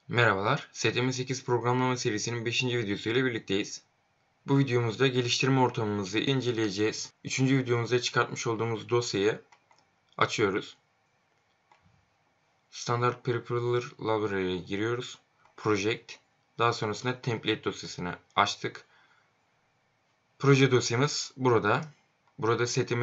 Merhabalar, STM8 programlama serisinin 5. videosu ile birlikteyiz. Bu videomuzda geliştirme ortamımızı inceleyeceğiz. 3. videomuzda çıkartmış olduğumuz dosyayı açıyoruz. Standart Preparer Library'e giriyoruz. Project. Daha sonrasında Template dosyasını açtık. Proje dosyamız burada. Burada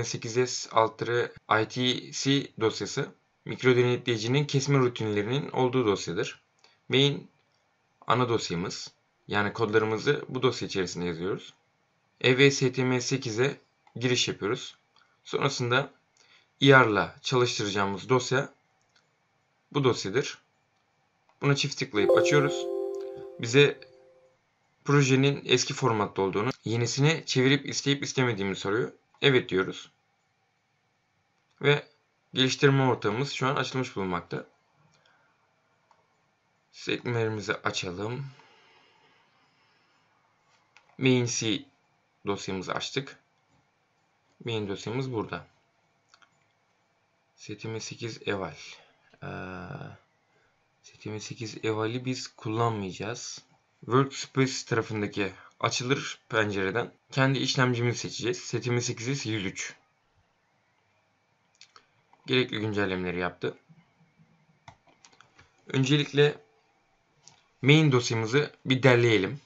STM8S-ITC dosyası mikro denetleyicinin kesme rutinlerinin olduğu dosyadır. Main ana dosyamız. Yani kodlarımızı bu dosya içerisinde yazıyoruz. EVSTM8'e giriş yapıyoruz. Sonrasında IR'la çalıştıracağımız dosya bu dosyadır. Buna çift tıklayıp açıyoruz. Bize projenin eski formatta olduğunu, yenisine çevirip isteyip istemediğimizi soruyor. Evet diyoruz. Ve geliştirme ortamımız şu an açılmış bulunmakta. Sekmelerimizi açalım. Main.c dosyamızı açtık. Main dosyamız burada. STM8 eval. STM8 eval'i biz kullanmayacağız. Workspace tarafındaki açılır pencereden kendi işlemcimizi seçeceğiz. STM8 103. Gerekli güncellemeleri yaptı. Öncelikle main dosyamızı bir derleyelim.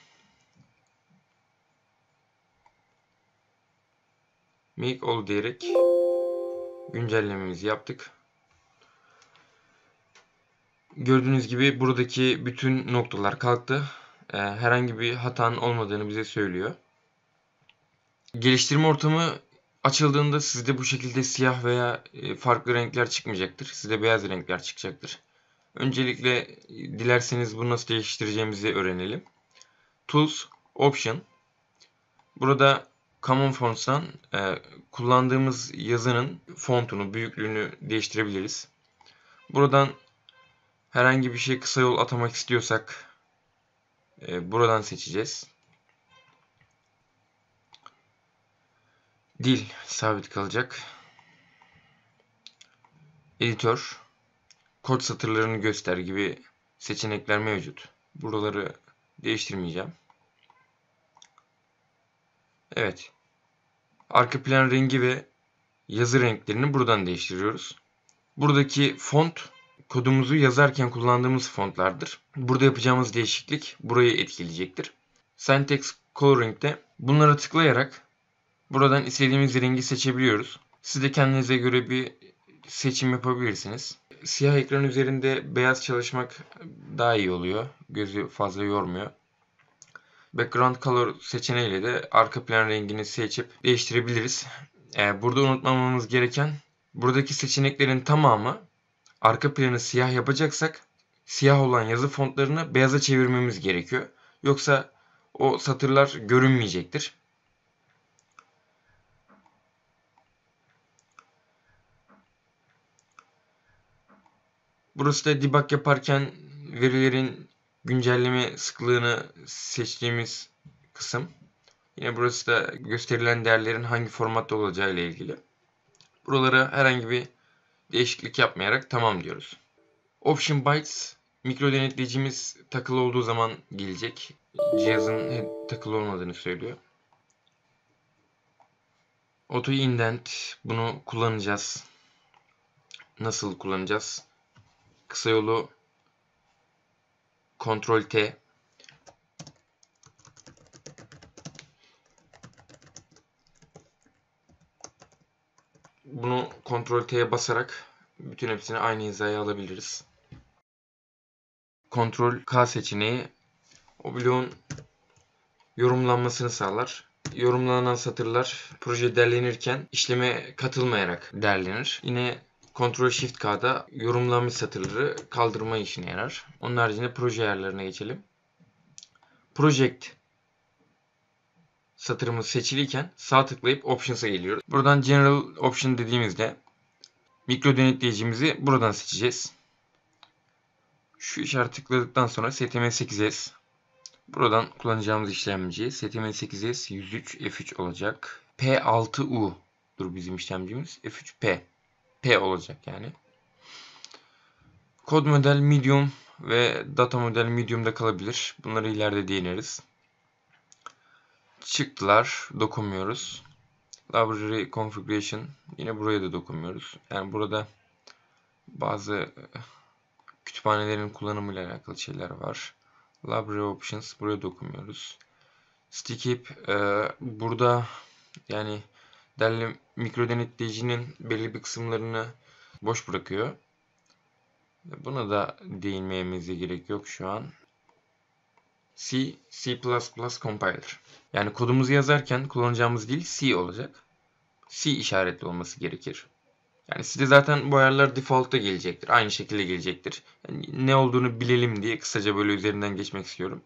Make all diyerek güncellememizi yaptık. Gördüğünüz gibi buradaki bütün noktalar kalktı. Herhangi bir hatanın olmadığını bize söylüyor. Geliştirme ortamı açıldığında sizde bu şekilde siyah veya farklı renkler çıkmayacaktır. Sizde beyaz renkler çıkacaktır. Öncelikle dilerseniz bunu nasıl değiştireceğimizi öğrenelim. Tools, Option. Burada Common Fonts'tan kullandığımız yazının fontunu, büyüklüğünü değiştirebiliriz. Buradan herhangi bir şey kısa yol atamak istiyorsak buradan seçeceğiz. Dil sabit kalacak. Editör, kod satırlarını göster gibi seçenekler mevcut. Buraları değiştirmeyeceğim. Evet. Arka plan rengi ve yazı renklerini buradan değiştiriyoruz. Buradaki font kodumuzu yazarken kullandığımız fontlardır. Burada yapacağımız değişiklik burayı etkileyecektir. Syntax Coloring'de bunlara tıklayarak buradan istediğimiz rengi seçebiliyoruz. Siz de kendinize göre bir seçim yapabilirsiniz. Siyah ekran üzerinde beyaz çalışmak daha iyi oluyor. Gözü fazla yormuyor. Background Color seçeneğiyle de arka plan rengini seçip değiştirebiliriz. Burada unutmamamız gereken buradaki seçeneklerin tamamı arka planı siyah yapacaksak siyah olan yazı fontlarını beyaza çevirmemiz gerekiyor. Yoksa o satırlar görünmeyecektir. Burası da debug yaparken verilerin güncelleme sıklığını seçtiğimiz kısım. Yine burası da gösterilen değerlerin hangi formatta olacağı ile ilgili. Buralara herhangi bir değişiklik yapmayarak tamam diyoruz. Option Bytes mikro denetleyicimiz takılı olduğu zaman gelecek. Cihazın takılı olmadığını söylüyor. Auto Indent bunu kullanacağız. Nasıl kullanacağız? Kısa yolu Ctrl T. Bunu Ctrl T'ye basarak bütün hepsini aynı hizaya alabiliriz. Ctrl K seçeneği o bloğun yorumlanmasını sağlar. Yorumlanan satırlar proje derlenirken işleme katılmayarak derlenir. Yine Ctrl Shift K'da yorumlanmış satırları kaldırma işine yarar. Onun haricinde proje ayarlarına geçelim. Project satırımız seçiliyken sağ tıklayıp Options'a geliyoruz. Buradan General Option dediğimizde mikro denetleyicimizi buradan seçeceğiz. Şu işareti tıkladıktan sonra STM8S. Buradan kullanacağımız işlemci STM8S 103 F3 olacak. P6U'dur bizim işlemcimiz. F3P. P olacak yani. Kod model Medium ve data model medium'da kalabilir. Bunları ileride değiniriz. Çıktılar, dokunmuyoruz. Library configuration, yine buraya da dokunmuyoruz. Yani burada bazı kütüphanelerin kullanımıyla alakalı şeyler var. Library options, buraya dokunmuyoruz. Stickheap, burada yani mikro denetleyicinin belli bir kısımlarını boş bırakıyor. Buna da değinmemize gerek yok şu an. C++ compiler. Yani kodumuzu yazarken kullanacağımız dil C olacak. C işaretli olması gerekir. Yani C'de zaten bu ayarlar default'ta gelecektir. Aynı şekilde gelecektir. Yani ne olduğunu bilelim diye kısaca böyle üzerinden geçmek istiyorum.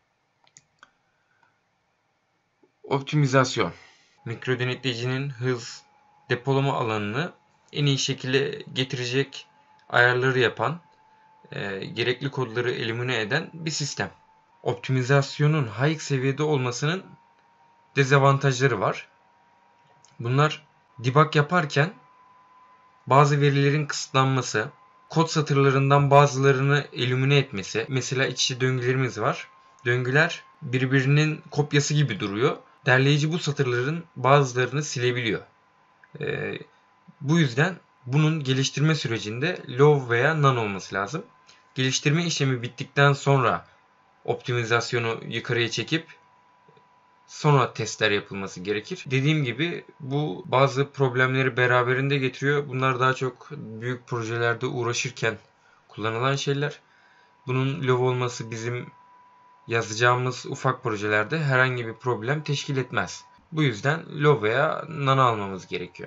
Optimizasyon. Mikro denetleyicinin hız, depolama alanını en iyi şekilde getirecek ayarları yapan, gerekli kodları elimine eden bir sistem. Optimizasyonun high seviyede olmasının dezavantajları var. Bunlar debug yaparken bazı verilerin kısıtlanması, kod satırlarından bazılarını elimine etmesi. Mesela iç içe döngülerimiz var. Döngüler birbirinin kopyası gibi duruyor. Derleyici bu satırların bazılarını silebiliyor. Bu yüzden bunun geliştirme sürecinde low veya none olması lazım. Geliştirme işlemi bittikten sonra optimizasyonu yukarıya çekip sonra testler yapılması gerekir. Dediğim gibi bu bazı problemleri beraberinde getiriyor. Bunlar daha çok büyük projelerde uğraşırken kullanılan şeyler. Bunun low olması bizim yazacağımız ufak projelerde herhangi bir problem teşkil etmez. Bu yüzden low veya none almamız gerekiyor.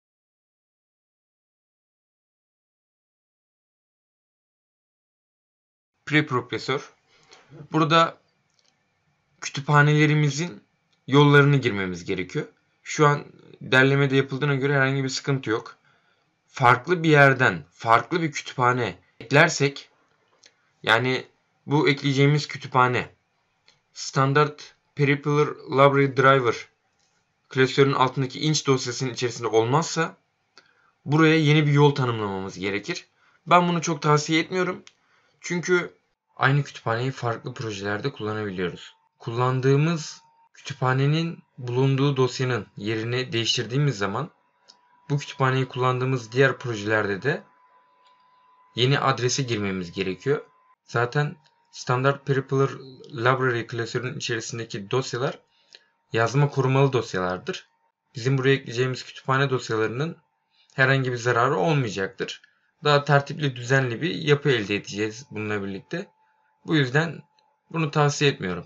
Preprocessor. Burada kütüphanelerimizin yollarını girmemiz gerekiyor. Şu an derlemede yapıldığına göre herhangi bir sıkıntı yok. Farklı bir yerden farklı bir kütüphane eklersek, yani bu ekleyeceğimiz kütüphane standart Peripheral Library Driver klasörün altındaki inç dosyasının içerisinde olmazsa buraya yeni bir yol tanımlamamız gerekir. Ben bunu çok tavsiye etmiyorum. Çünkü aynı kütüphaneyi farklı projelerde kullanabiliyoruz. Kullandığımız kütüphanenin bulunduğu dosyanın yerini değiştirdiğimiz zaman bu kütüphaneyi kullandığımız diğer projelerde de yeni adrese girmemiz gerekiyor. Zaten standart Peripheral Library klasörünün içerisindeki dosyalar yazma korumalı dosyalardır. Bizim buraya ekleyeceğimiz kütüphane dosyalarının herhangi bir zararı olmayacaktır. Daha tertipli, düzenli bir yapı elde edeceğiz bununla birlikte. Bu yüzden bunu tavsiye etmiyorum.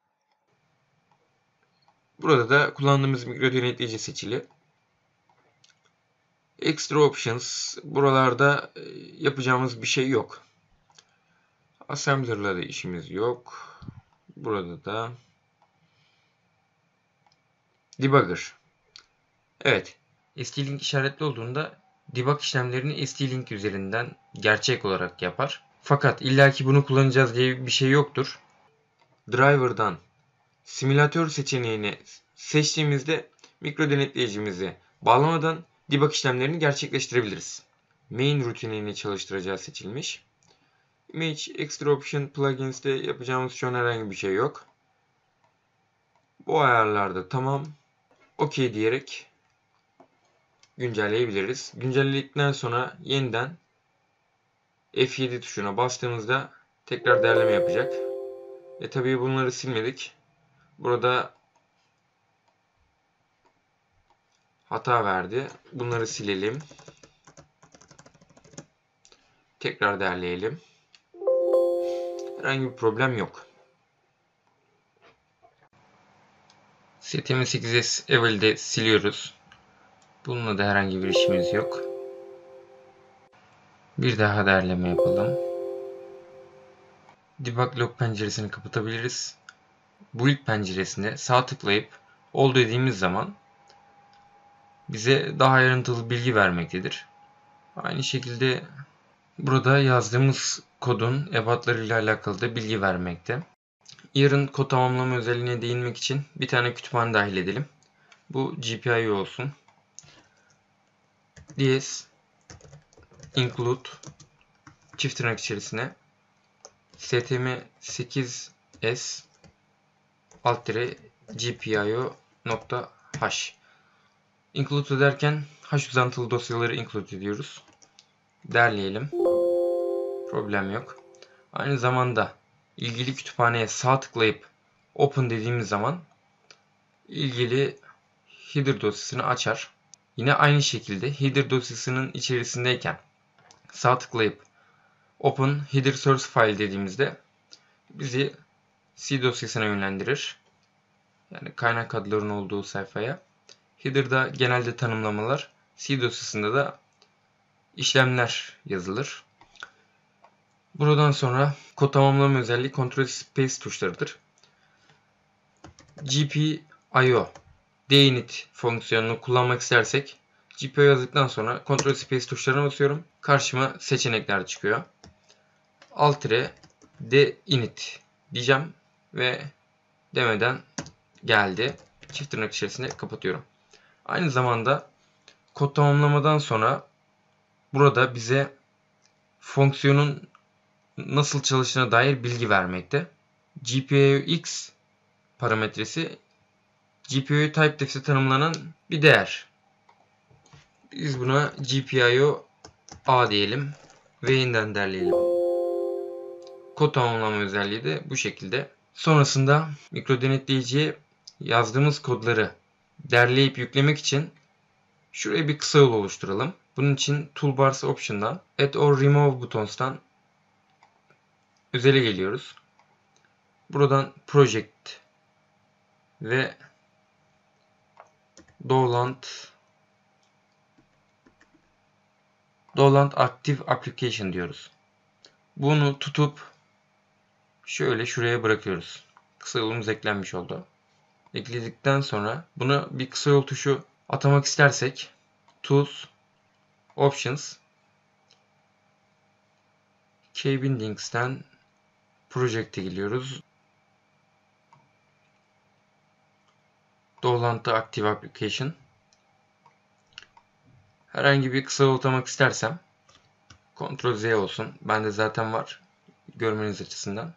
Burada da kullandığımız mikro denetleyici seçili. Extra Options. Buralarda yapacağımız bir şey yok. Assembler'la da işimiz yok. Burada da Debugger. Evet. ST-Link işaretli olduğunda debug işlemlerini ST-Link üzerinden gerçek olarak yapar. Fakat illaki bunu kullanacağız diye bir şey yoktur. Driver'dan simülatör seçeneğini seçtiğimizde mikro denetleyicimizi bağlamadan debug işlemlerini gerçekleştirebiliriz. Main rutinini çalıştıracağı seçilmiş. Image Extra Option Plugins'te yapacağımız şu an herhangi bir şey yok. Bu ayarlarda tamam. OK diyerek güncelleyebiliriz. Güncelledikten sonra yeniden F7 tuşuna bastığımızda tekrar derleme yapacak. Tabii bunları silmedik. Burada hata verdi. Bunları silelim. Tekrar derleyelim. Herhangi bir problem yok. STM8S Evil'de siliyoruz. Bununla da herhangi bir işimiz yok. Bir daha derleme yapalım. Debug log penceresini kapatabiliriz. Build penceresine sağ tıklayıp all dediğimiz zaman bize daha ayrıntılı bilgi vermektedir. Aynı şekilde burada yazdığımız kodun ebatlarıyla alakalı da bilgi vermekte. Yarın kod tamamlama özelliğine değinmek için bir tane kütüphane dahil edelim. Bu GPIO olsun. DS include çift tırnak içerisine stm8s -gpio.h include ederken hash uzantılı dosyaları include ediyoruz. Derleyelim. Problem yok. Aynı zamanda ilgili kütüphaneye sağ tıklayıp open dediğimiz zaman ilgili header dosyasını açar. Yine aynı şekilde header dosyasının içerisindeyken sağ tıklayıp open header source file dediğimizde bizi C dosyasına yönlendirir. Yani kaynak adlarının olduğu sayfaya. Header'da genelde tanımlamalar, C dosyasında da işlemler yazılır. Buradan sonra kod tamamlama özelliği Ctrl Space tuşlarıdır. GPIO dinit fonksiyonunu kullanmak istersek GPIO yazdıktan sonra Ctrl Space tuşlarına basıyorum. Karşıma seçenekler çıkıyor. -dinit diyeceğim ve demeden geldi. Çift tırnak içerisinde kapatıyorum. Aynı zamanda kod tamamlamadan sonra burada bize fonksiyonun nasıl çalıştığına dair bilgi vermekte. GPIOX parametresi GPIO typedef'te tanımlanan bir değer. Biz buna GPIO A diyelim ve yeniden derleyelim. Kod tamamlama özelliği de bu şekilde. Sonrasında mikro denetleyiciye yazdığımız kodları derleyip yüklemek için şuraya bir kısa yol oluşturalım. Bunun için Toolbars Option'dan Add or Remove Buttons'tan özele geliyoruz. Buradan Project ve Dolant Active Application diyoruz. Bunu tutup şöyle şuraya bırakıyoruz. Kısa yolumuz eklenmiş oldu. Ekledikten sonra buna bir kısa yol tuşu atamak istersek Tools, Options, Kbindings'ten Project'e geliyoruz. Dolant Active Application. Herhangi bir kısa yol atamak istersem Ctrl Z olsun. Bende zaten var. Görmeniz açısından.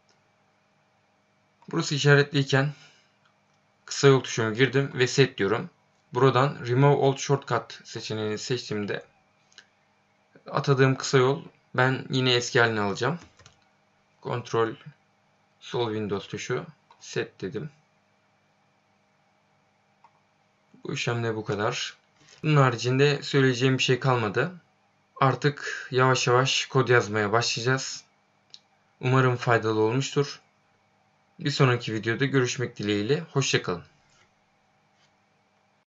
Burası işaretliyken kısa yol tuşumu girdim ve set diyorum. Buradan Remove Old Shortcut seçeneğini seçtiğimde atadığım kısa yol ben yine eski halini alacağım. Ctrl Sol Windows tuşu set dedim. Bu işlemde bu kadar. Bunun haricinde söyleyeceğim bir şey kalmadı. Artık yavaş yavaş kod yazmaya başlayacağız. Umarım faydalı olmuştur. Bir sonraki videoda görüşmek dileğiyle. Hoşça kalın.